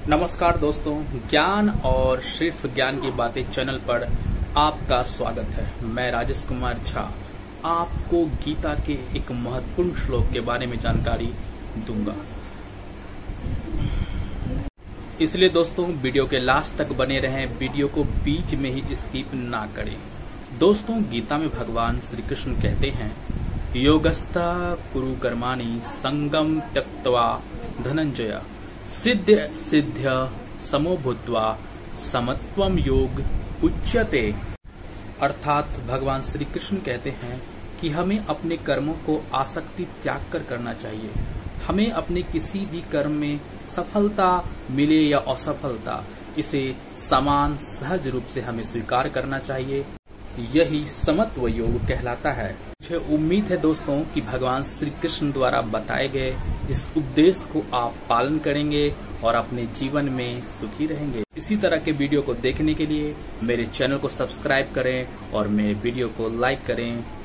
नमस्कार दोस्तों, ज्ञान और सिर्फ ज्ञान की बातें चैनल पर आपका स्वागत है। मैं राजेश कुमार झा आपको गीता के एक महत्वपूर्ण श्लोक के बारे में जानकारी दूंगा। इसलिए दोस्तों वीडियो के लास्ट तक बने रहें, वीडियो को बीच में ही स्किप ना करें। दोस्तों गीता में भगवान श्री कृष्ण कहते हैं, योगस्था कुरु कर्माणि संगम त्यक्त्वा धनंजय सिद्ध सिद्ध्य समो भूत्वा समत्वम योग उच्यते। अर्थात भगवान श्री कृष्ण कहते हैं कि हमें अपने कर्मों को आसक्ति त्याग कर करना चाहिए। हमें अपने किसी भी कर्म में सफलता मिले या असफलता, इसे समान सहज रूप से हमें स्वीकार करना चाहिए। यही समत्व योग कहलाता है। मुझे उम्मीद है दोस्तों कि भगवान श्री कृष्ण द्वारा बताए गए इस उपदेश को आप पालन करेंगे और अपने जीवन में सुखी रहेंगे। इसी तरह के वीडियो को देखने के लिए मेरे चैनल को सब्सक्राइब करें और मेरे वीडियो को लाइक करें।